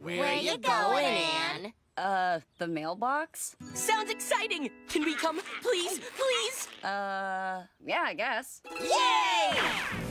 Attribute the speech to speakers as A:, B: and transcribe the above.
A: Where you going, Anne?
B: The mailbox?
C: Sounds exciting! Can we come, please, please?
B: Yeah, I guess.
A: Yay!